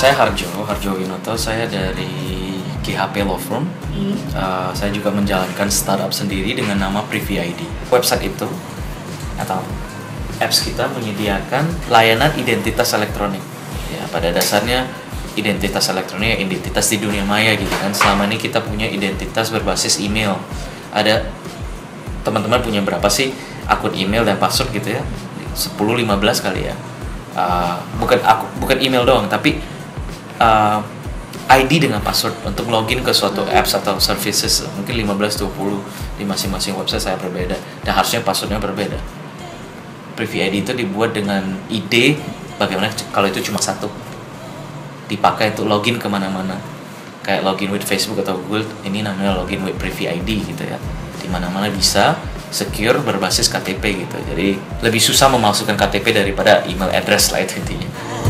Saya Harjo Winoto, saya dari GHP Law Firm. Saya juga menjalankan startup sendiri dengan nama Purwadhika ID. Website itu atau apps kita menyediakan layanan identitas elektronik. Ya, pada dasarnya identitas elektronik, identitas di dunia maya gitu kan. Selama ini kita punya identitas berbasis email. Ada teman-teman punya berapa sih akun email dan password gitu ya? 10-15 kali ya. Bukan email doang, tapi ID dengan password untuk login ke suatu apps atau services. Mungkin 15-20 di masing-masing website saya berbeda, dan harusnya passwordnya berbeda. Purwadhika ID itu dibuat dengan ide bagaimana kalau itu cuma satu dipakai untuk login kemana-mana, kayak login with Facebook atau Google. Ini namanya login with Purwadhika ID gitu ya, di mana-mana bisa, secure, berbasis KTP gitu. Jadi lebih susah memalsukan KTP daripada email address lah, itu intinya.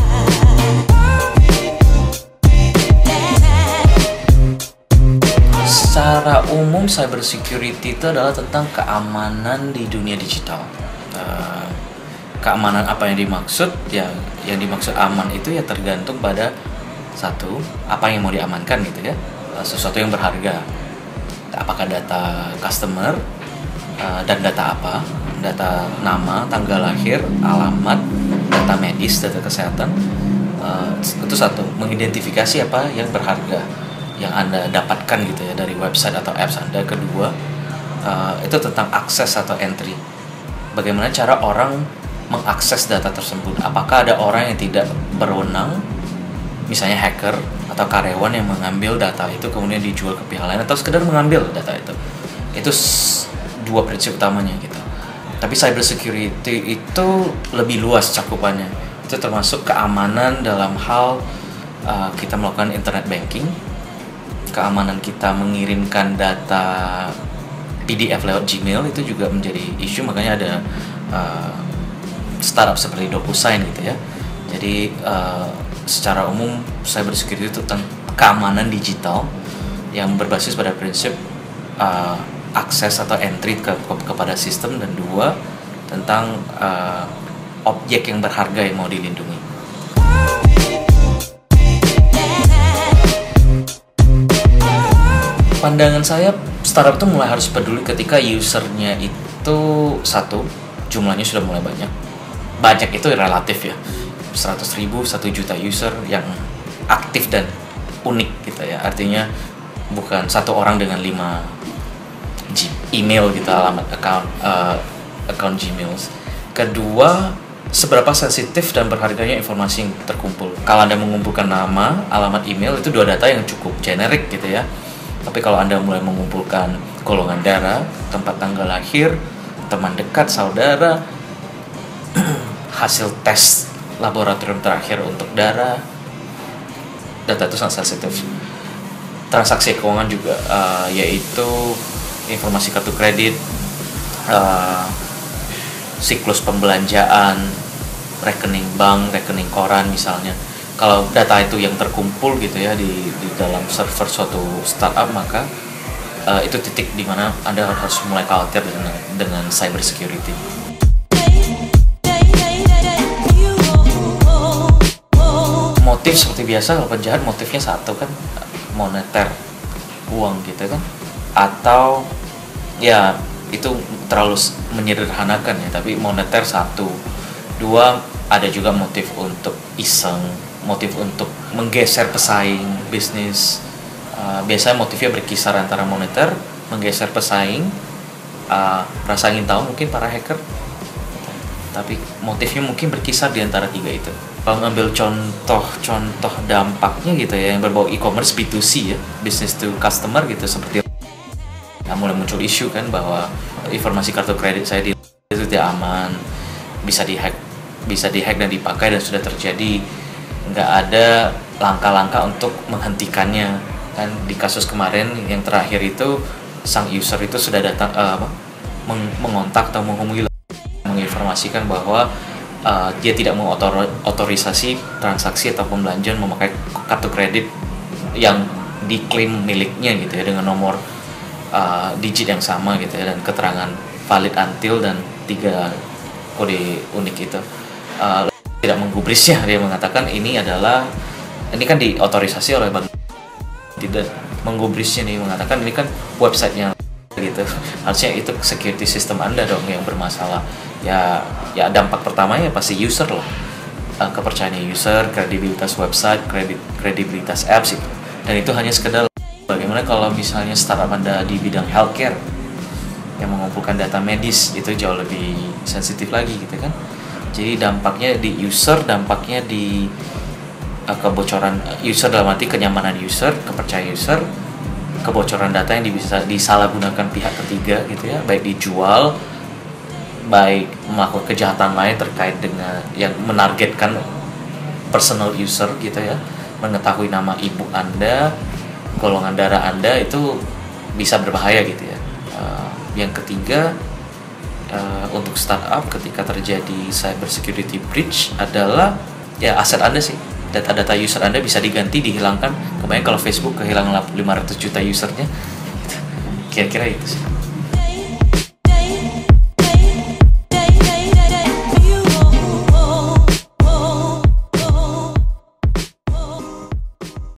Secara umum cyber security itu adalah tentang keamanan di dunia digital. Keamanan apa yang dimaksud? Yang dimaksud aman itu ya tergantung pada satu, apa yang mau diamankan gitu ya. Sesuatu yang berharga. Apakah data customer, dan data apa? Data nama, tanggal lahir, alamat, data medis, data kesehatan. Itu satu, mengidentifikasi apa yang berharga yang Anda dapatkan gitu ya dari website atau apps Anda. Kedua, itu tentang akses atau entry. Bagaimana cara orang mengakses data tersebut? Apakah ada orang yang tidak berwenang, misalnya hacker atau karyawan yang mengambil data itu kemudian dijual ke pihak lain, atau sekedar mengambil data itu? Itu dua prinsip utamanya gitu. Tapi cyber security itu lebih luas cakupannya. Itu termasuk keamanan dalam hal kita melakukan internet banking, keamanan kita mengirimkan data PDF lewat Gmail itu juga menjadi isu. Makanya ada startup seperti DocuSign gitu ya. Jadi secara umum cyber security itu tentang keamanan digital yang berbasis pada prinsip akses atau entry kepada sistem, dan dua, tentang objek yang berharga yang mau dilindungi. Pandangan saya, startup itu mulai harus peduli ketika usernya itu satu, jumlahnya sudah mulai banyak. Banyak itu relatif ya, 100.000, 1 juta user yang aktif dan unik gitu ya. Artinya bukan satu orang dengan 5 email gitu, alamat account Gmail. Kedua, seberapa sensitif dan berharganya informasi yang terkumpul. Kalau Anda mengumpulkan nama, alamat email, itu 2 data yang cukup generik gitu ya. Tapi kalau Anda mulai mengumpulkan golongan darah, tempat tanggal lahir, teman dekat, saudara, hasil tes laboratorium terakhir untuk darah, data itu sangat sensitif. Transaksi keuangan juga, yaitu informasi kartu kredit, siklus pembelanjaan, rekening bank, rekening koran misalnya. Kalau data itu yang terkumpul gitu ya di dalam server suatu startup, maka itu titik di mana Anda harus mulai khawatir dengan cyber security. Motif seperti biasa, kalau penjahat motifnya satu kan, moneter, uang gitu kan, atau ya itu terlalu menyederhanakan ya, tapi moneter satu. Dua, ada juga motif untuk iseng, motif untuk menggeser pesaing bisnis. Biasanya motifnya berkisar antara moneter, menggeser pesaing, rasa ingin tahu mungkin para hacker, tapi motifnya mungkin berkisar di antara 3 itu. Kalau ngambil contoh dampaknya gitu ya, yang berbau e-commerce B2C ya, business to customer gitu, seperti mulai muncul isu kan bahwa informasi kartu kredit saya itu tidak aman, bisa dihack dan dipakai, dan sudah terjadi. Nggak ada langkah-langkah untuk menghentikannya kan. Di kasus kemarin yang terakhir itu, sang user itu sudah datang mengontak atau menghubungi, menginformasikan bahwa dia tidak mau otorisasi transaksi atau pembelanjaan memakai kartu kredit yang diklaim miliknya gitu ya, dengan nomor digit yang sama gitu ya, dan keterangan valid until dan 3 kode unik itu. Tidak menggubrisnya, dia mengatakan ini adalah ini kan diotorisasi oleh bank, tidak menggubrisnya nih, mengatakan ini kan websitenya gitu, harusnya itu security system Anda dong yang bermasalah. Ya dampak pertamanya pasti user lah, kepercayaan user, kredibilitas website, kredibilitas apps itu. Dan itu hanya sekedar bagaimana kalau misalnya startup Anda di bidang healthcare yang mengumpulkan data medis, itu jauh lebih sensitif lagi gitu kan. Jadi dampaknya di user, dampaknya di kebocoran user dalam arti kenyamanan user, kepercayaan user, kebocoran data yang bisa disalahgunakan pihak ketiga gitu ya, baik dijual, baik melakukan kejahatan lain terkait dengan yang menargetkan personal user gitu ya, mengetahui nama ibu Anda, golongan darah Anda, itu bisa berbahaya gitu ya. Yang ketiga, untuk startup ketika terjadi cyber security breach adalah ya aset Anda sih, data-data user Anda bisa diganti, dihilangkan. Kemarin kalau Facebook kehilangan 500 juta usernya, kira-kira itu sih.